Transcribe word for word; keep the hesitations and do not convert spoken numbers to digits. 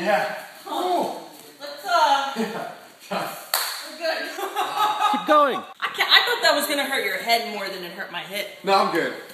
Yeah. Oh. Let's, uh... Yeah. We're good. Keep going. I, can't, I thought that was going to hurt your head more than it hurt my hip. No, I'm good.